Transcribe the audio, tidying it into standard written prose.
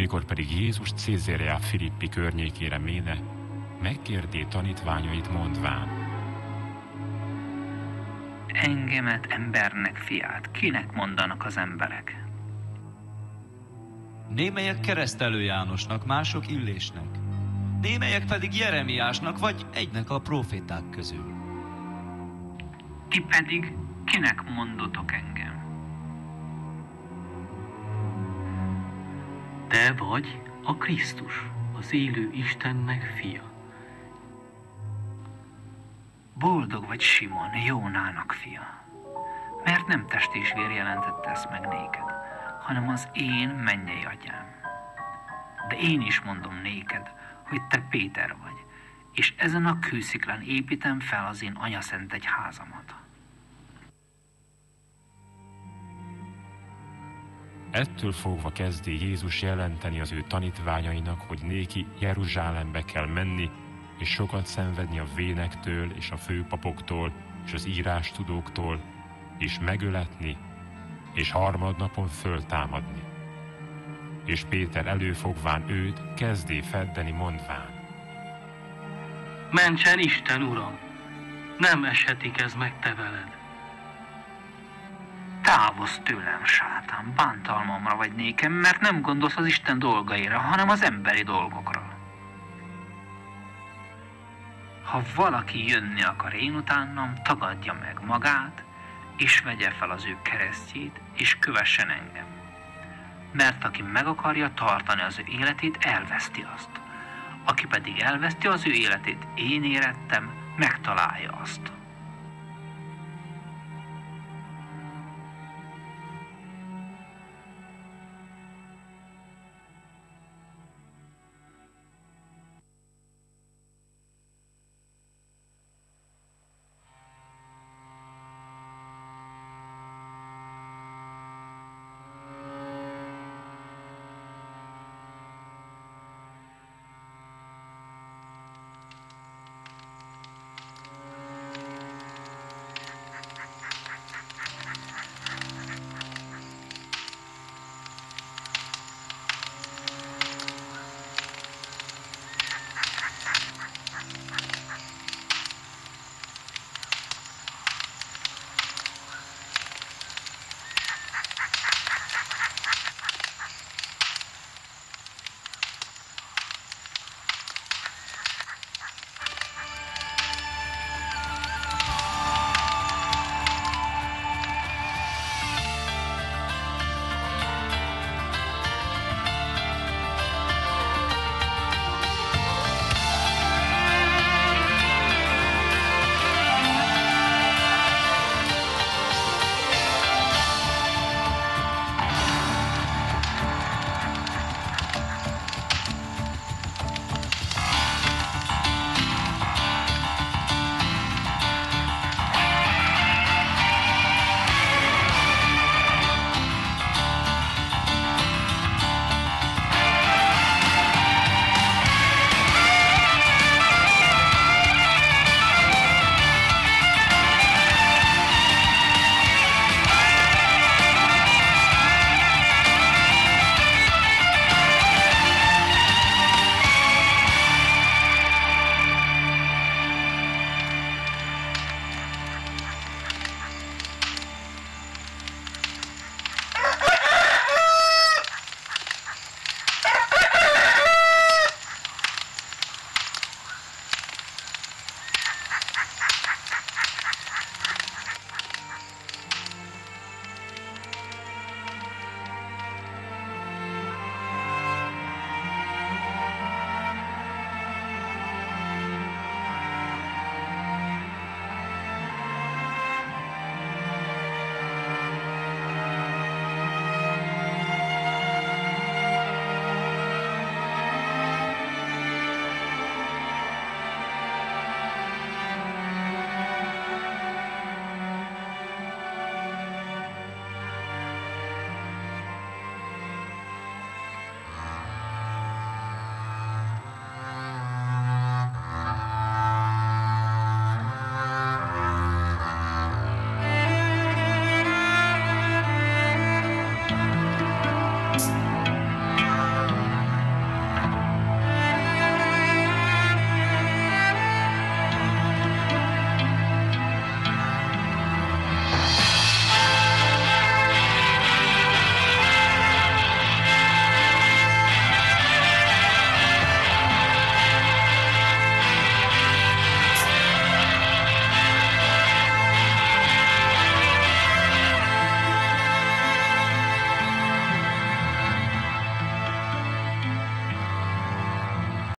Mikor pedig Jézus Cézarea Filippi környékére méne, megkérdé tanítványait mondván: Engemet, embernek fiát, kinek mondanak az emberek? Némelyek Keresztelő Jánosnak, mások Illésnek, némelyek pedig Jeremiásnak, vagy egynek a próféták közül. Ti pedig kinek mondotok engem? Te vagy a Krisztus, az élő Istennek fia. Boldog vagy, Simon, Jónának fia, mert nem test és vér jelentette ezt meg néked, hanem az én mennyei atyám. De én is mondom néked, hogy te Péter vagy, és ezen a kősziklán építem fel az én anyaszent egyházamat. Ettől fogva kezdi Jézus jelenteni az ő tanítványainak, hogy néki Jeruzsálembe kell menni, és sokat szenvedni a vénektől, és a főpapoktól, és az írástudóktól, és megöletni, és harmadnapon föltámadni. És Péter előfogván őt kezdé feddeni mondván: Mentsen Isten, Uram! Nem eshetik ez meg te veled. Távozz tőlem, sátán, bántalmamra vagy nékem, mert nem gondolsz az Isten dolgaira, hanem az emberi dolgokra. Ha valaki jönni akar én utánam, tagadja meg magát, és vegye fel az ő keresztjét, és kövessen engem. Mert aki meg akarja tartani az ő életét, elveszti azt. Aki pedig elveszti az ő életét, én érettem, megtalálja azt.